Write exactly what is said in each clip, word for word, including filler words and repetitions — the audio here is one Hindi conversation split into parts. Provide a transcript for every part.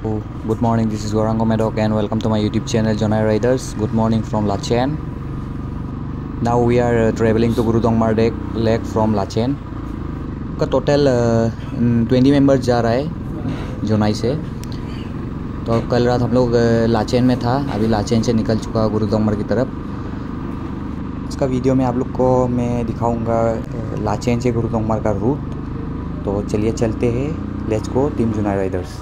Oh, good morning. This is Gorango Medok and welcome to my YouTube channel Jonai Riders. Good morning from Lachen. Now we are uh, traveling to Guru Dongmar Lake from Lachen. का टोटल ट्वेंटी मेंबर्स जा रहा है जोनाई से। तो कल रात हम लोग लाचेन में था, अभी लाचेन से निकल चुका गुरु दोंगमर की तरफ। इसका वीडियो में आप लोग को मैं दिखाऊंगा लाचेन से गुरु दोंगमर का रूट। तो चलिए चलते हैं, let's go team Jonai riders.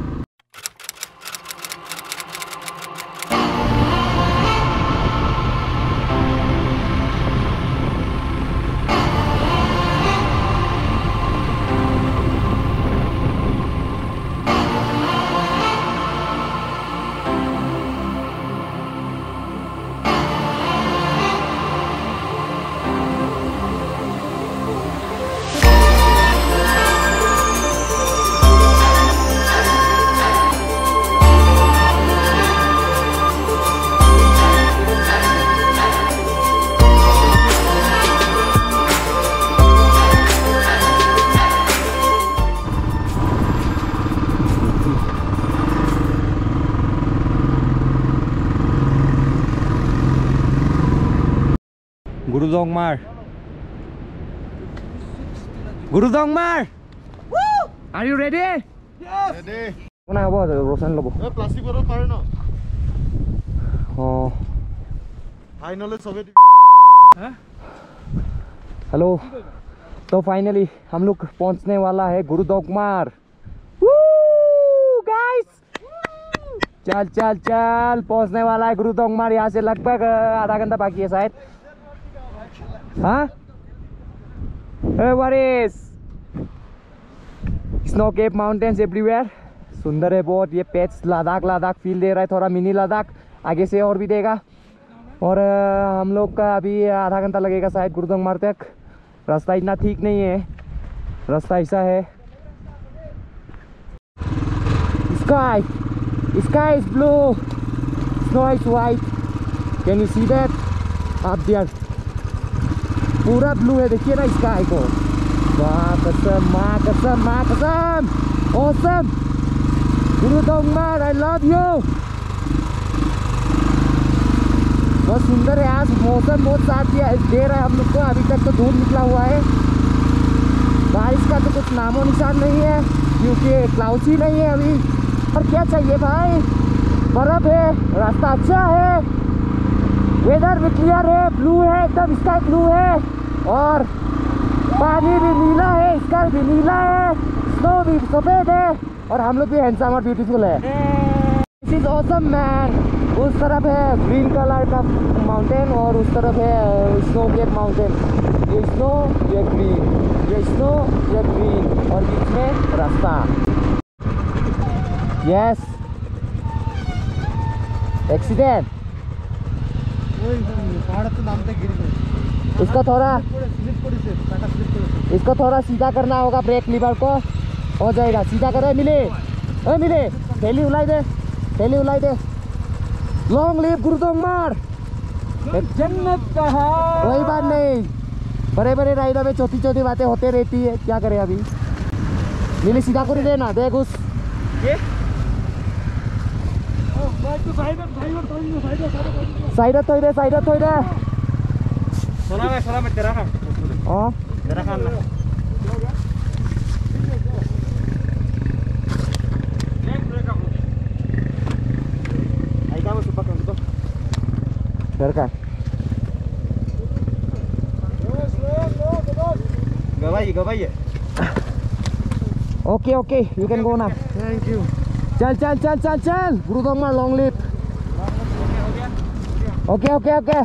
Guru Dongmar. Guru Dongmar. Woo! Are you ready? Yes. Ready. Kona abo Rosan lobo. Eh plastic bottle pare na. Oh. Finally sobe. Huh? Hello. तो फाइनली हम लोग पहुंचने वाला है गुरु दोंगमर। गाइस चल चल चल पहुंचने वाला है गुरु दोंगमर। यहाँ से लगभग आधा घंटा बाकी है शायद। हाँ what is snow cap mountains everywhere. सुंदर है बहुत। ये पैच लद्दाख लद्दाख फील दे रहा है, थोड़ा मिनी लद्दाख। आगे से और भी देगा। और आ, हम लोग का अभी आधा घंटा लगेगा शायद गुरु दोंगमर तक। रास्ता इतना ठीक नहीं है, रास्ता ऐसा है। Sky sky is blue, snow is white. Can you see that up there? पूरा ब्लू है, देखिए ना स्काई को। वाह कसम, माँ कसम, माँ कसम। Awesome Guru दोंगमर, I love you. बहुत सुंदर है। आज मौसम बहुत साथ दिया दे रहा है हम लोग को। अभी तक तो धूप निकला हुआ है, बारिश का तो कुछ नामो निशान नहीं है क्योंकि क्लाउड ही नहीं है अभी। और क्या चाहिए भाई, बर्फ है, रास्ता अच्छा है, वेदर भी क्लियर है, ब्लू है एकदम, स्काई ब्लू है। और पानी भी नीला है, स्काई भी नीला है, स्नो भी सफेद है। और हम लोग भी हैंडसम और ब्यूटीफुल है। This is awesome man. उस तरफ है ग्रीन कलर का माउंटेन और उस तरफ है स्नो केप माउंटेन। ये स्नो, ये ग्रीन, ये स्नो, ये ग्रीन और बीच में रास्ता। Yes accident. इसको थोड़ा इसको थोड़ा सीधा करना होगा, ब्रेक लीवर को। हो जाएगा, सीधा करो। मिले ओ मिले थैली उलाई दे, थैली उलाई दे। लॉन्ग लिव गुरु दोंगमर। जन्नत का है। कोई बात नहीं, बड़े बड़े राइडर में छोटी छोटी बातें होते रहती है, क्या करे अभी। मिले सीधा कर देना, देख उस साइड तो इधर, साइड तो इधर। सोना में सोना में तेरा खान। हां तेरा खान ना। आई का में सुपर कर दो। तेरा का गवाई गवाई। Okay okay you can go now. Thank you. चल चल चल चल चल Guru Dongmar long live. Okay okay okay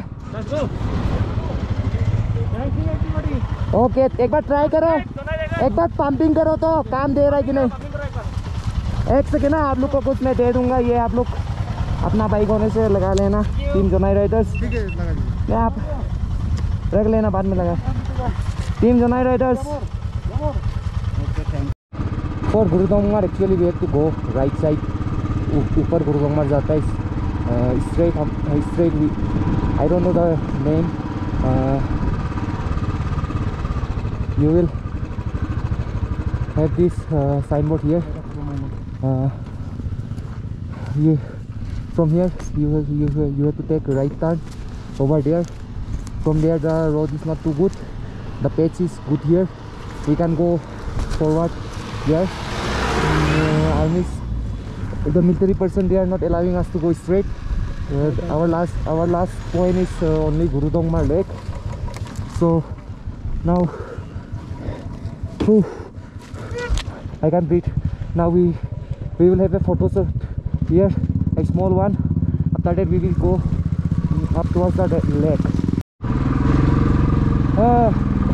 okay एक बार ट्राई करो, एक बार पंपिंग करो तो काम दे रहा है कि नहीं। एक सेकेंड ना, आप लोग को कुछ मैं दे दूंगा। ये आप लोग अपना बाइक होने से लगा लेना, टीम जोनाई राइडर्स। मैं आप रख लेना, बाद में लगा team Jonai riders. For Guru Dongmar actually we have to go right side. ऊपर गुरु दोंगमर जाता है स्ट्रेट, हम straight. I don't know the name. You will have this uh, signboard here. Uh, ये from here you have you have, you have to take a right turn over there. From there the road is not too good, the patch is good here, we can go forward there. uh, armies, the military person, they are not allowing us to go straight. uh, our last our last point is uh, only Guru Dongmar Lake. So now whew, I can breathe. Now we we will have a photo shoot here, a small one. After that we will go up towards the lake. uh,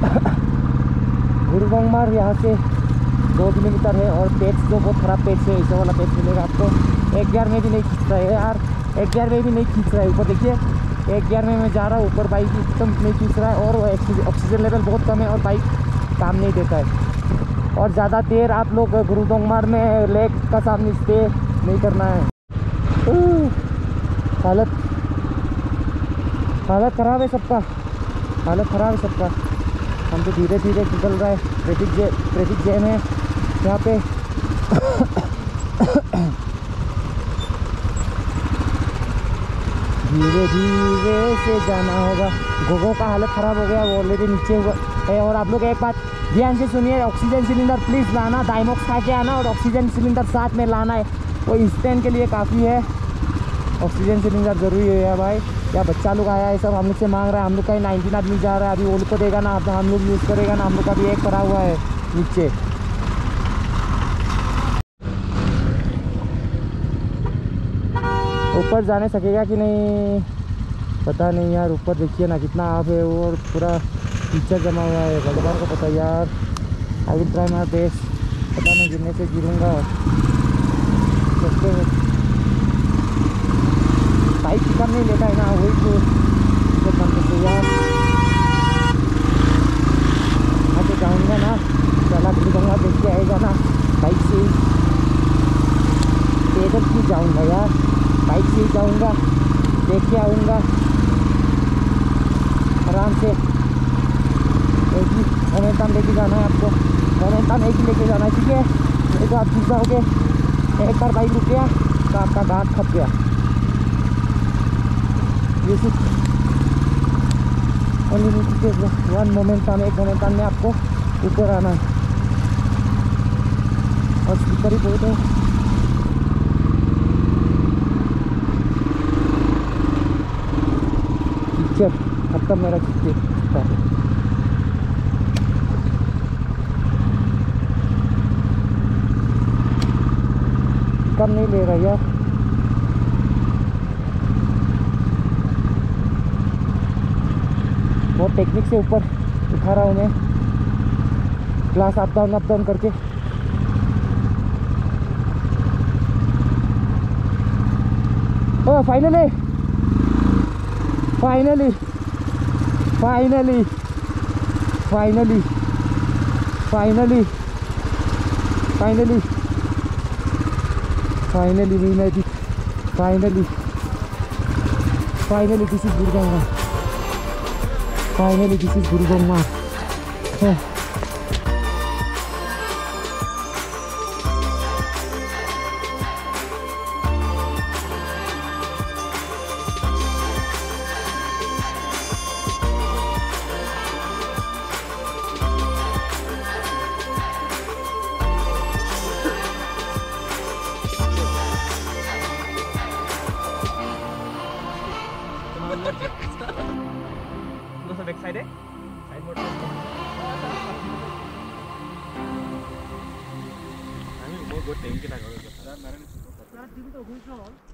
गुरु दोंगमार यहाँ से दो किलोमीटर है और पेच जो बहुत ख़राब पेच है, ऐसा वाला पेच मिलेगा आपको। एक गियर में भी नहीं खींच रहा है यार, एक गियर में भी नहीं खींच रहा है। ऊपर देखिए, एक गियर में मैं जा रहा हूँ, ऊपर बाइक एकदम नहीं खींच रहा है और ऑक्सीजन लेवल बहुत कम है और बाइक काम नहीं देता है। और ज़्यादा देर आप लोग गुरु दोंगमार में लेक का सामने स्टे नहीं करना है। हालत हालत ख़राब है सबका, हालत ख़राब है सबका। हम तो धीरे धीरे निकल रहा है, ट्रैफिक जैम ट्रैफिक जैम है यहाँ पे। धीरे धीरे से जाना होगा। गोगो का हालत ख़राब हो गया, वो ऑलरेडी नीचे हुआ है। और आप लोग एक बात ध्यान से सुनिए, ऑक्सीजन सिलेंडर प्लीज़ लाना, डाइमॉक्स खा के आना और ऑक्सीजन सिलेंडर साथ में लाना है, वो इंस्टेंट के लिए काफ़ी है। ऑक्सीजन सिलेंडर ज़रूरी है भाई। या बच्चा लोग आया है, सब हम लोग से मांग रहा है, हम लोग का नाइनटीन आदमी जा रहा है, अभी वो लोग को देगा ना, अब हम लोग यूज़ करेगा ना, हम लोग का भी एक पड़ा हुआ है नीचे। ऊपर जाने सकेगा कि नहीं पता नहीं यार। ऊपर देखिए ना कितना आप है और पूरा कीचड़ जमा हुआ है, भगवान को पता यार। I will try my best, पता नहीं गिरने से गिरूँगा। बाइक काम नहीं लेता है ना, वही तो करते यार। आगे जाऊँगा ना, चला के जाऊँगा, देख के आएगा ना बाइक से ही। पैदल क्यों जाऊँगा यार, बाइक से ही जाऊँगा, देख के आऊँगा आराम से। एक ही मोमेंटम लेके जाना है आपको, मोमेंटम एक ही लेके जाना है, ठीक है। नहीं तो आप गिर जाओगे। एक बार बाइक रुक गया तो आपका गांठ खप गया। ये सिर्फ वन मोमेंटम, एक मोमेंटम में आपको ऊपर आना है। और स्पीकर ही बहुत है। कीचड़ खत्म मेरा कीचड़। कम नहीं ले रहा यार। बहुत टेक्निक से ऊपर उठा रहा हूँ मैं, glass up down up down करके। Oh finally finally finally finally finally finally finally we made it, finally finally this is Guru Dongmar, finally this is Guru Dongmar. Back side है, साइड मोड আমি মই গৈ টেংকি থাকো।